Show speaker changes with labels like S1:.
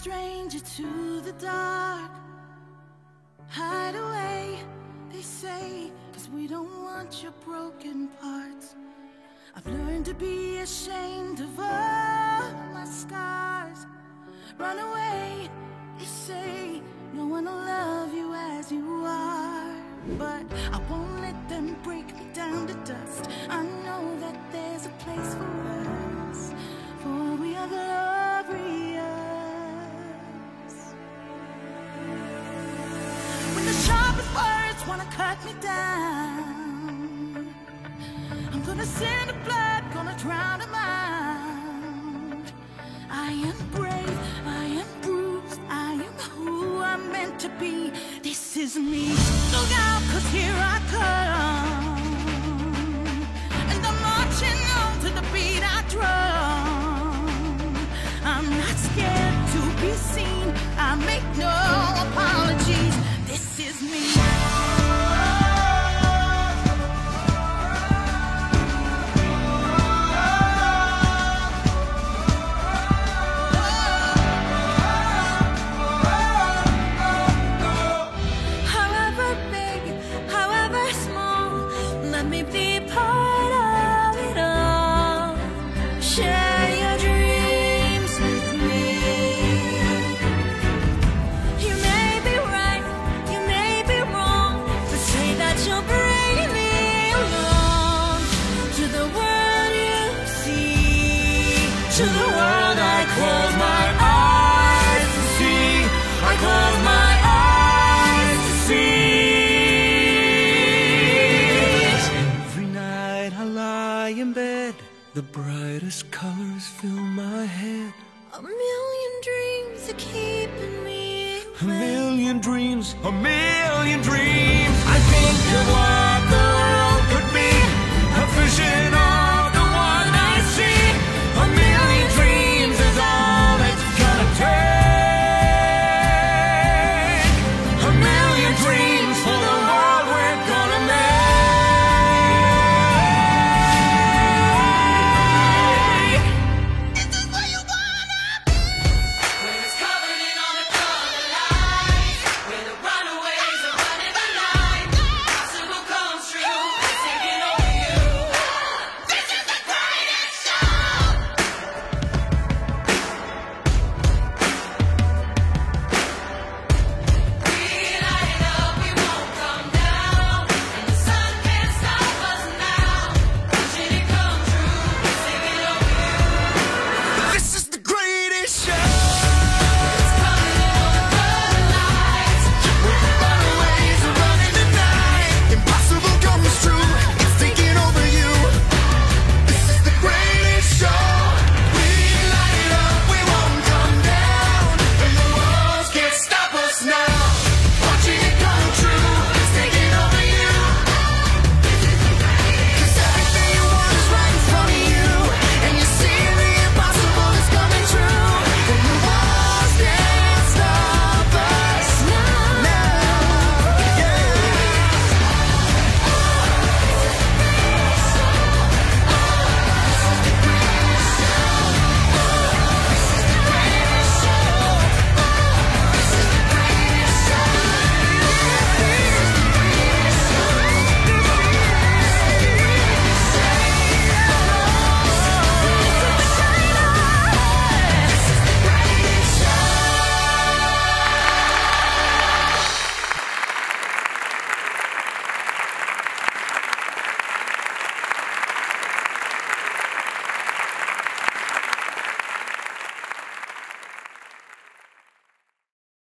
S1: stranger to the dark. Hide away, they say, 'cause we don't want your broken parts. I've learned to be ashamed of all my scars. Run away, they say, no one will love you as you are. But I won't let them break me down to dust. I know that there's a place for us, for we are glorious. When the sharpest words wanna cut me down, I'm gonna send the blood, gonna drown them out. I am brave, I am bruised, I am who I'm meant to be. This is me. Look out, 'cause here I come, and I'm marching on to the beat I drum. I'm not scared to be seen, I make no apologies. This is me. To the world I close my eyes to see. I close my eyes to see. Every night I lie in bed, the brightest colors fill my head. A million dreams are keeping me awake. A million dreams, a million dreams. I think of what